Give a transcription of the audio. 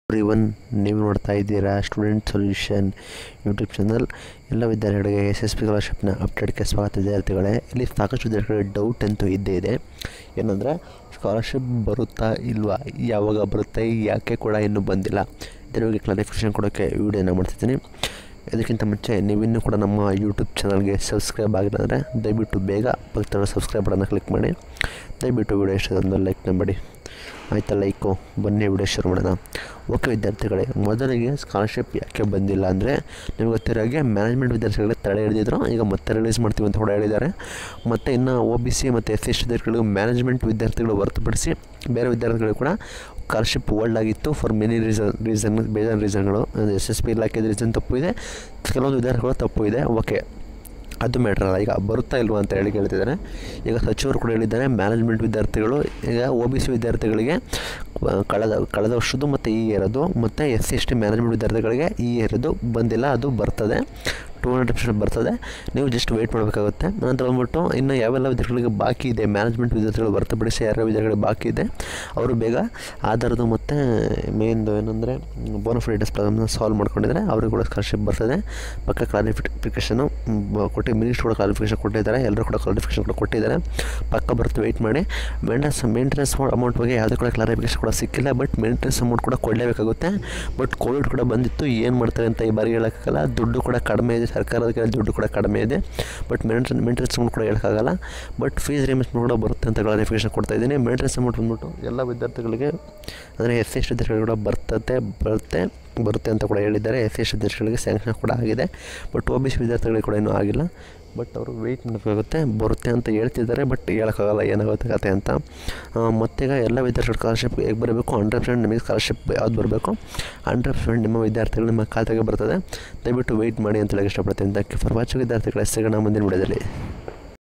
Everyone, ನೀವು ನೋಡ್ತಾ ಇದ್ದೀರಾ ಸ್ಟೂಡೆಂಟ್ ಸೊಲ್ಯೂಷನ್ ಯೂಟ್ಯೂಬ್ ಚಾನಲ್. ಎಲ್ಲ ವಿದ್ಯಾರ್ಥಿಗಳಿಗೆ SSP ಸ್ಕಾಲರ್ಶಿಪ್ನ ಅಪ್ಡೇಟ್ಗೆ ಸ್ವಾಗತ. ವಿದ್ಯಾರ್ಥಿಗಳೇ, ಇಲ್ಲಿ ಸಾಕಷ್ಟು ವಿದ್ಯಾರ್ಥಿಗಳಿಗೆ ಡೌಟ್ ಅಂತೂ ಇದ್ದೇ ಇದೆ. ಏನಂದರೆ, ಸ್ಕಾಲರ್ಶಿಪ್ ಬರುತ್ತಾ ಇಲ್ವಾ, ಯಾವಾಗ ಬರುತ್ತೆ, ಯಾಕೆ ಕೂಡ ಇನ್ನೂ ಬಂದಿಲ್ಲ, ಇದರ ಬಗ್ಗೆ ಕ್ಲಾರಿಫಿಕೇಷನ್ ಕೊಡೋಕ್ಕೆ ವಿಡಿಯೋನ ಮಾಡ್ತಿದ್ದೀನಿ. ಇದಕ್ಕಿಂತ ಮುಂಚೆ ನೀವಿನ್ನೂ ಕೂಡ ನಮ್ಮ ಯೂಟ್ಯೂಬ್ ಚಾನಲ್ಗೆ ಸಬ್ಸ್ಕ್ರೈಬ್ ಆಗಿಲ್ಲ ಅಂದರೆ ದಯವಿಟ್ಟು ಬೇಗ ಪಕ್ಕದ ಸಬ್ಸ್ಕ್ರೈಬ್ ಬಟನ್ನ ಕ್ಲಿಕ್ ಮಾಡಿ. ದಯವಿಟ್ಟು ವಿಡಿಯೋ ಇಷ್ಟ ಒಂದು ಲೈಕ್ನ ಮಾಡಿ. ಆಯಿತಾ, ಲೈಕು. ಬನ್ನಿ ವಿಡಿಯೋ ಶುರು ಮಾಡೋಣ. ಓಕೆ ವಿದ್ಯಾರ್ಥಿಗಳೇ, ಮೊದಲಿಗೆ ಸ್ಕಾಲರ್ಶಿಪ್ ಯಾಕೆ ಬಂದಿಲ್ಲ ಅಂದರೆ, ನಿಮಗೆ ಗೊತ್ತಿರೋ ಹಾಗೆ ಮ್ಯಾನೇಜ್ಮೆಂಟ್ ವಿದ್ಯಾರ್ಥಿಗಳಿಗೆ ತಡೆ ಹಿಡಿದಿದ್ರು. ಈಗ ಮತ್ತೆ ರಿಲೀಸ್ ಮಾಡ್ತೀವಿ ಅಂತ ಕೂಡ ಹೇಳಿದ್ದಾರೆ. ಮತ್ತು ಇನ್ನು OBC ಮತ್ತು SC ವಿದ್ಯಾರ್ಥಿಗಳು ಮ್ಯಾನೇಜ್ಮೆಂಟ್ ವಿದ್ಯಾರ್ಥಿಗಳು ಹೊರತುಪಡಿಸಿ ಬೇರೆ ವಿದ್ಯಾರ್ಥಿಗಳು ಕೂಡ ಸ್ಕಾಲರ್ಶಿಪ್ ಹೋಲ್ಡ್ ಆಗಿತ್ತು ಫಾರ್ ಮೆನಿ ಬೇಜಾನ್ ರೀಸನ್ಗಳು. SSP ಇಲಾಖೆದ ರೀಸನ್ ತಪ್ಪು ಇದೆ, ಕೆಲವೊಂದು ವಿದ್ಯಾರ್ಥಿಗಳು ತಪ್ಪು ಇದೆ. ಓಕೆ, ಅದು ಮ್ಯಾಟ್ರ್ ಅಲ್ಲ. ಈಗ ಬರುತ್ತಾ ಇಲ್ವಾ ಅಂತ ಹೇಳಿ ಕೇಳ್ತಿದ್ದಾರೆ. ಈಗ ಸಚಿವರು ಕೂಡ ಹೇಳಿದ್ದಾರೆ, ಮ್ಯಾನೇಜ್ಮೆಂಟ್ ವಿದ್ಯಾರ್ಥಿಗಳು ಈಗ OBC ವಿದ್ಯಾರ್ಥಿಗಳಿಗೆ ಕಳೆದ ವರ್ಷದ್ದು ಮತ್ತು ಈ ಇಯರದು, ಮತ್ತು SC ST ಮ್ಯಾನೇಜ್ಮೆಂಟ್ ವಿದ್ಯಾರ್ಥಿಗಳಿಗೆ ಈ ಇಯರದು ಬಂದಿಲ್ಲ. ಅದು ಬರ್ತದೆ, 200% ಬರ್ತದೆ. ನೀವು ಜಸ್ಟ್ ವೆಯ್ಟ್ ಮಾಡಬೇಕಾಗುತ್ತೆ. ನಂತರ ಬಂದ್ಬಿಟ್ಟು ಇನ್ನು ಯಾವೆಲ್ಲ ವಿದ್ಯಾರ್ಥಿಗಳಿಗೆ ಬಾಕಿ ಇದೆ, ಮ್ಯಾನೇಜ್ಮೆಂಟ್ ವಿದ್ಯಾರ್ಥಿಗಳು ಹೊರತುಪಡಿಸಿ ಯಾರ್ಯಾವ ವಿದ್ಯಾರ್ಥಿಗಳಿಗೆ ಬಾಕಿ ಇದೆ ಅವರು ಬೇಗ ಆಧಾರದ್ದು ಮತ್ತು ಮೇನ್ದು ಏನಂದರೆ ಬೋನಫೈಡಸ್ ಪ್ರಾಬ್ಲಮ್ನ ಸಾಲ್ವ್ ಮಾಡ್ಕೊಂಡಿದ್ದಾರೆ. ಅವ್ರಿಗೆ ಕೂಡ ಸ್ಕಾಲರ್ಶಿಪ್ ಬರ್ತದೆ. ಪಕ್ಕ ಕ್ಲಾರಿಫಿಕೇಷನು ಕೊಟ್ಟು ಮಿನಿಸ್ಟ್ರು ಕೂಡ ಕ್ಲಾರಿಫಿಕೇಷನ್ ಕೊಟ್ಟಿದ್ದಾರೆ. ಎಲ್ಲರೂ ಕೂಡ ಕ್ಲಾರಿಫಿಕೇಷನ್ ಕೂಡ ಕೊಟ್ಟಿದ್ದಾರೆ. ಪಕ್ಕ ಬರುತ್ತೆ, ವೆಯ್ಟ್ ಮಾಡಿ. ಮೇಂಟೆನೆನ್ಸ್ ಅಮೌಂಟ್ ಬಗ್ಗೆ ಯಾವುದೇ ಕೂಡ ಕ್ಲಾರಿಫಿಕೇಷನ್ ಕೂಡ ಸಿಕ್ಕಿಲ್ಲ. ಬಟ್ ಮೇಂಟೆನೆನ್ಸ್ ಅಮೌಂಟ್ ಕೂಡ ಕೊಡಲೇಬೇಕಾಗುತ್ತೆ. ಬಟ್ ಕೋವಿಡ್ ಕೂಡ ಬಂದಿತ್ತು, ಏನು ಮಾಡ್ತಾರೆ ಅಂತ ಈ ಬಾರಿ ಹೇಳೋಕ್ಕಾಗಲ್ಲ. ದುಡ್ಡು ಕೂಡ ಕಡಿಮೆ ಇದೆ, ಸರ್ಕಾರದ ಕಡೆ ದುಡ್ಡು ಕೂಡ ಕಡಿಮೆ ಇದೆ. ಬಟ್ ಮೇಂಟೆನೆನ್ಸ್ ಅಮೌಂಟ್ ಕೂಡ ಹೇಳೋಕ್ಕಾಗಲ್ಲ. ಬಟ್ ಫೀಸ್ ರಿಯಂಬರ್ಸ್ಮೆಂಟ್ ಕೂಡ ಬರುತ್ತೆ ಅಂತ ಕ್ಲಾರಿಫಿಕೇಷನ್ ಕೊಡ್ತಾ ಇದ್ದೀನಿ. ಮೇಂಟೆನೆನ್ಸ್ ಅಮೌಂಟ್ ಬಂದ್ಬಿಟ್ಟು ಎಲ್ಲ ವಿದ್ಯಾರ್ಥಿಗಳಿಗೆ ಅಂದರೆ SC ST ವಿದ್ಯಾರ್ಥಿಗಳು ಕೂಡ ಬರುತ್ತೆ ಅಂತ ಕೂಡ ಹೇಳಿದ್ದಾರೆ. SC ST ವಿದ್ಯಾರ್ಥಿಗಳಿಗೆ ಸ್ಯಾಂಕ್ಷನ್ ಕೂಡ ಆಗಿದೆ. ಬಟ್ OBC ವಿದ್ಯಾರ್ಥಿಗಳಿಗೆ ಕೂಡ ಇನ್ನೂ ಆಗಿಲ್ಲ. ಬಟ್ ಅವರು ವೆಯ್ಟ್ ಮಾಡಬೇಕಾಗುತ್ತೆ. ಬರುತ್ತೆ ಅಂತ ಹೇಳ್ತಿದ್ದಾರೆ, ಬಟ್ ಹೇಳೋಕ್ಕಾಗಲ್ಲ ಏನಾಗುತ್ತೆ ಕತೆ ಅಂತ. ಮತ್ತೀಗ ಎಲ್ಲ ವಿದ್ಯಾರ್ಥಿಗಳು ಸ್ಕಾಲರ್ಶಿಪ್ ಹೇಗೆ ಬರಬೇಕು, 100% ನಿಮಗೆ ಸ್ಕಾಲರ್ಶಿಪ್ ಯಾವ್ದು ಬರಬೇಕು, 100% ನಿಮ್ಮ ವಿದ್ಯಾರ್ಥಿಗಳು ನಿಮ್ಮ ಖಾತೆಗೆ ಬರ್ತದೆ. ದಯವಿಟ್ಟು ವೆಯ್ಟ್ ಮಾಡಿ ಅಂತ ಹೇಳಕ್ಕೆ ಇಷ್ಟಪಡ್ತೀನಿ. ಥ್ಯಾಂಕ್ ಯು ಫಾರ್ ವಾಚಿಂಗ್ ವಿದ್ಯಾರ್ಥಿಗಳ. ಸಿಗೋಣ ಮುಂದಿನ ವಿಡಿಯೋದಲ್ಲಿ.